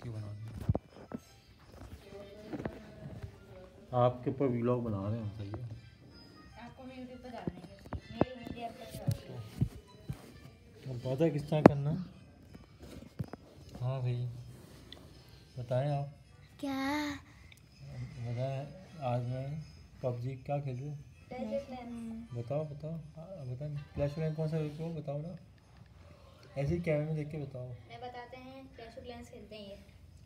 इसकी बनानी है। आपके ऊपर व्लॉग बना रहे हैं, सही है। आपको मैं यूट्यूब पे डालने के मेरी वीडियो पर अब पता है किस तरह करना। हाँ भाई बताएं आप क्या बताएं। आज मैं पबजी क्या खेल रही हूँ, बताओ बताओ। बताएं क्लैश रॉयल कौन सा खेलते हो बताओ ना, ऐसे ही कैमरे में देख के बताओ। मैं बताते हैं क्लैश ऑफ क्लैंस खेलते हैं ये।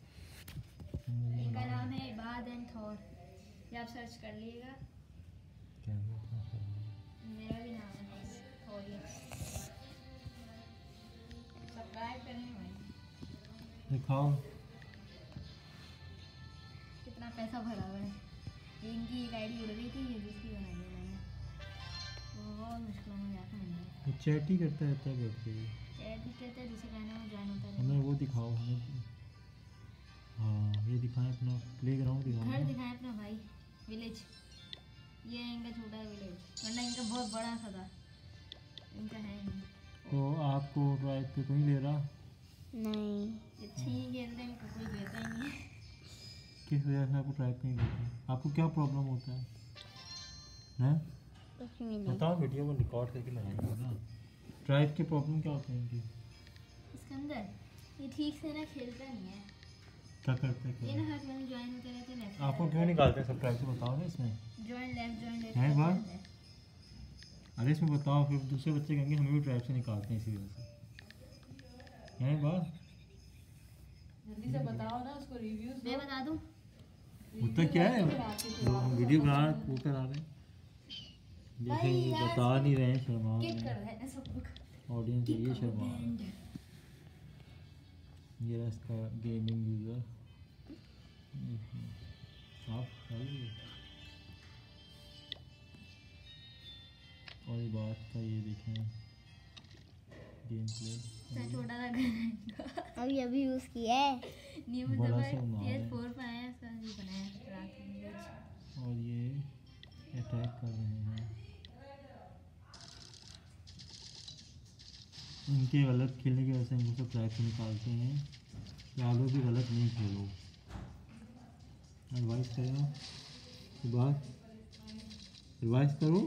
इनका नाम है इबाद एंड थॉर, ये आप सर्च कर लीजिएगा। मेरा भी नाम है थॉर। सब्सक्राइब करें भाई। दिखाओ कितना पैसा भरा हुआ है। इनकी एक आईडी उड़ गई थी, ये दूसरी बनाई है मैंने। बहुत मुश्किल में जाकर मिला है। चैट ही करता रहता है बैठ के। चैट भी कहते हैं, दूसरे गाने में ज्वाइन होता है। हमें वो दिखाओ हमें। हाँ ये दिखाएं अपना प्लेग्राउंड दिखाओ। घर दिखाएं अपना भाई, विलेज। ये है इनका छोटा विलेज, वरना इनका बहुत बड़ा सा था, इनका है नहीं। तो आपको ड्राइव पे कोई ले रहा? नहीं, अच्छी ही खेलते हैं, कोई देता ही नहीं है। किस वजह से आपको ड्राइव पे नहीं लेते? आपको क्या प्रॉब्लम होता है हैं? कुछ भी नहीं। बताओ, वीडियो को रिकॉर्ड करके लगाएंगे ना। ड्राइव की प्रॉब्लम क्या होती है इनकी? इसके अंदर ये ठीक से ना खेलता नहीं है। क्या करते ये हैं? ना हर में ज्वाइन होते रहते हैं। लेफ्ट आपको क्यों निकालते हैं सब ड्राइव से बताओ ना इसमें। ज्वाइन लेफ्ट है बात? करते हैं। अरे इसमें बताओ, फिर दूसरे बच्चे कहेंगे हमें भी ड्राइव से निकालते हैं इसी वजह से। है बात? जल्दी से बताओ ना उसको रिव्यूज। मैं बता दूं, होता क्या है, वीडियो बना वो करा रहे हैं, जैसे ये बता नहीं रहे हैं, शर्मा किक कर रहे हैं सब लोग। ऑडियंस ये शर्मा रहा है। ये रहा इसका गेमिंग यूज़र। आप और ये बात का ये देखें गेम प्ले। छोटा सा घर अभी यूज़ किया है। न्यू बड़ा जब सा बना है। PS4 पे आया इसका भी बनाया रात में। और ये अटैक कर रहे हैं। इनके गलत खेलने की वजह से इनको सब ट्रैक से निकालते हैं। आप लोग भी गलत नहीं खेलो, एडवाइस करो, बात एडवाइस करो।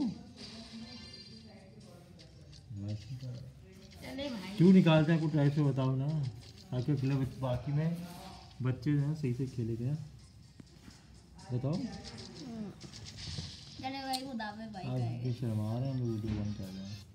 चले भाई, क्यों निकालते हैं आपको ट्राई से बताओ ना, ताकि अगले बाकी में बच्चे जो हैं सही से खेले गए। बताओ चले भाई, खुदा पे भाई आज शर्मा रहे हैं, हम वीडियो बंद कर रहे हैं।